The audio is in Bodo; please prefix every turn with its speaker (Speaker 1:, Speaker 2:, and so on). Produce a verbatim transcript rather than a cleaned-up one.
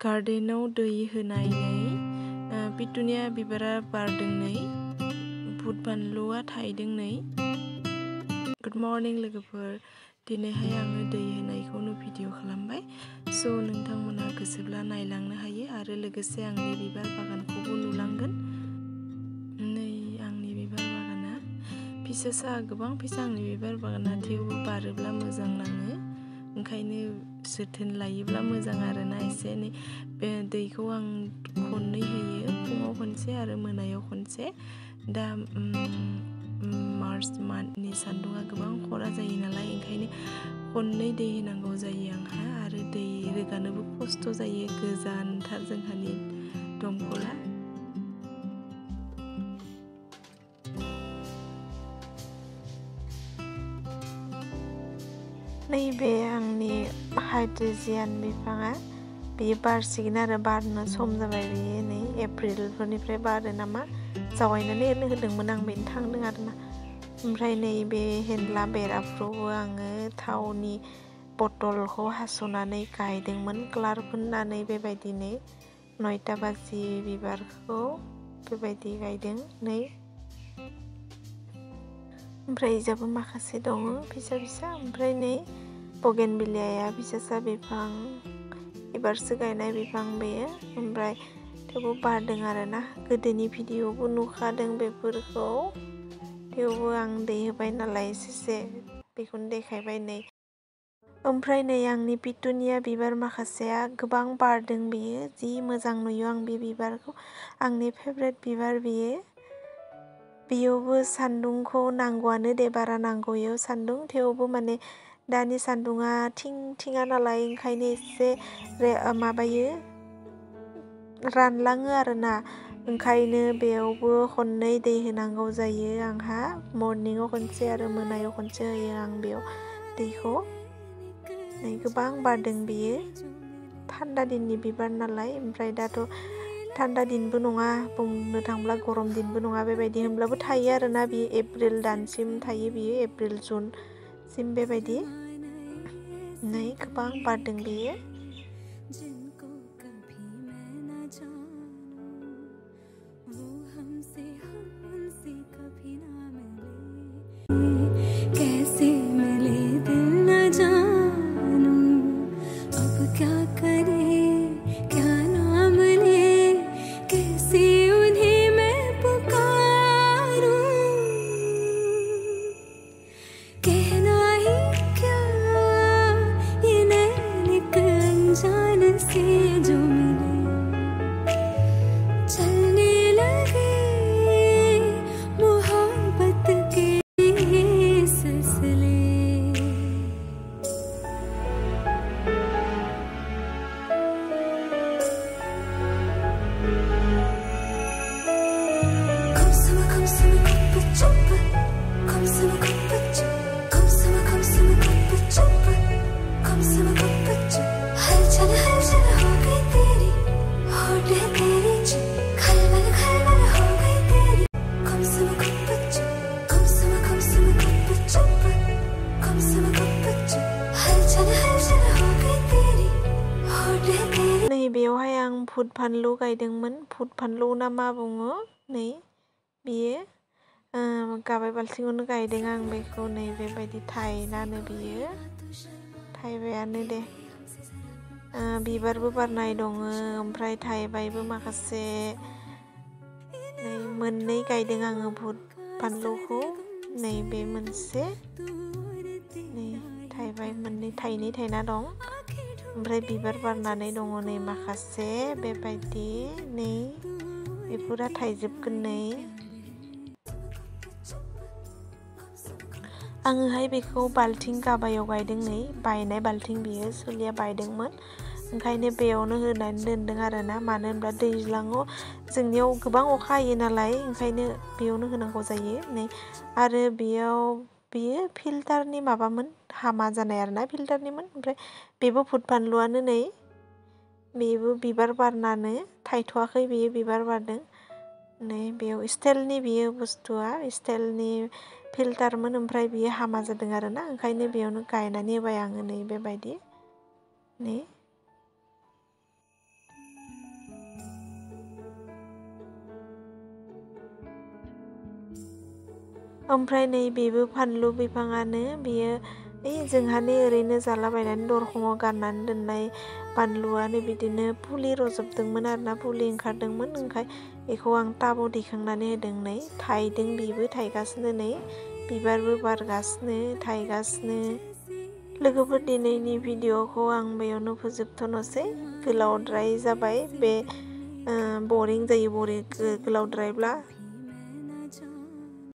Speaker 1: गार्डेनाव दै होनानै पिटुनिया बिबारा बारदोंनै बुद बानलुआ थायदोंनै। गुड मर्निं लोगोफोर, दिनैहाय आङो दै होनायखौनो भिडिअ खालामबाय। स' नोंथांमोना गोसोब्ला नायलांनो हायो आरो लोगोसे आंनि बिबार बागानखौबो नुलांगोन। नै आंनि बिबार बागाना फिसासा गोबां फिसा आंनि बिबार बागाना, थेवबो बारोब्ला मोजां नाङो, ओंखायनो जोथोन लायोब्ला मोजां आरोना। एसे एनै बे दैखौ आं खननै होयो, फुङाव खनसे आरो मोनायाव खनसे। दा मार्च मान्थनि सान्दुङा गोबां खरा जायो नालाय, ओंखायनो खननै दै होनांगौ जायो आंहा। आरो दै रोगानोबो खस्थ' जायो, गोजानथार जोंहानि दंखला। नैबे आंनि हाइड्रेजियान बिफाङा बेयो बारसिगोन आरो बारनो सम जाबाय। बेयो नै एप्रिलफोरनिफ्राय बारो नामा, जावायनानै ओरैनो होदोंमोन आं, बेनो थांदों आरोना। ओमफ्राय नैबे हेनला बेराफ्रावबो आङो थावनि बथलखौ हास'नानै गायदोंमोन कालार फोननानै। बेबायदिनो नयथा बाजि बिबारखौ बेबायदि गायदों नै। ओमफ्राय इजाबो माखासे दङ फिसा फिसा। ओमफ्राय नै बगेनभिलियाया फिसासा बिफां, एबारसो गायनाय बिफां बेयो। ओमफ्राय थेवबो बारदों आरोना। गोदोनि भिडिअबो नुखादों बेफोरखौ, थेवबो आं दै होबाय नालाय एसे बेखौनो देखायबाय नै। ओमफ्राय नै आंनि पिटुनिया बिबार माखासेया गोबां बारदों, बेयो जि मोजां नुयो आं बे बिबारखौ। आंनि फेभरेट बिबार बेयो। बेयावबो सान्दुंखौ नांगौआनो दे, बारा नांगौ इयाव सान्दुं, थेवबो माने दानि सान्दुङा थिं थिङा नालाय, ओंखायनो एसे माबायो रानलाङो आरोना। ओंखायनो बेयावबो खननै दै होनांगौ जायो आंहा। मर्निंआव खनसे आरो मोनायाव खनसे होयो आं बेयाव दैखौ। नै गोबां बारदों बेयो, थान्दा दिननि बिबार नालाय। ओमफ्राय दाथ' थान्दा दिनबो नङा, बुंनो थांब्ला गरम दिनबो नङा बेबायदि, होनब्लाबो थायो आरोना बियो एप्रिल दानसिम थायो बियो, एप्रिल जुनसिम बेबायदि। नै गोबां बारदों बेयो। नै बेयावहाय आं फुद फानलु गायदोंमोन, फुद फानलु ना मा बुङो नै बियो। गाबाय बाल्थिङावनो गायदों आं बेखौ। नै बेबायदि थायनानो बियो थायबायानो दे। बिबारबो बारनाय दङ, ओमफ्राय थायबायबो माखासे। नै मोननै गायदों आङो फुद फानलुखौ। नै बे मोनसे, नै थायबाय मोननै, थाइनै थायना दं। ओमफ्राय बिबार बारनानै दङ नै माखासे बेबायदि। नै बेफोरा थाइजोबगोन नै। आङोहाय बेखौ बाल्थिं गाबायाव गायदों नै, बायनाय बाल्थिं बियो, सोलिया बायदोंमोन, ओंखायनो बेयावनो होनानै दोनदों आरोना। मानो होनब्ला दैज्लाङाव जोंनियाव गोबां अखा हायो नालाय, ओंखायनो बेयावनो होनांगौ जायो नै। आरो बेयाव बेयो फिल्टारनि माबामोन, हामा जानाय आरोना, फिल्टारनिमोन। ओमफ्राय बेबो फुद फानलुआनो नै, बेबो बिबार बारनानै थायथ'वाखै, बेयो बिबार बारदों नै। बेयाव स्टिलनि बियो बुस्थुआ, स्टिलनि फिल्टारमोन, ओमफ्राय बियो हामा जादों आरोना, ओंखायनो बेयावनो गायनानै होबाय आङो नै बेबायदि नै। ओमफ्राय नै बेबो फानलु बिफाङानो बेयो ओइ जोंहानि ओरैनो जालाबायनानै दरखङाव गारनानै दोननाय बानलुआनो बिदिनो फुलि रजबदोंमोन आरोना फुलि ओंखारदोंमोन ओंखाय बेखौ आं टाबाव दैखांनानै होदों नै थाइदों बेबो थाइगासिनो नै बिबारबो बारगासिनो थाइगासिनो लोगोफोर दिनैनि भिडिअखौ आं बेयावनो फोजोबथ'नोसै गोलावद्राय जाबाय बे बरिं जायो बरिं गोलावद्रायब्ला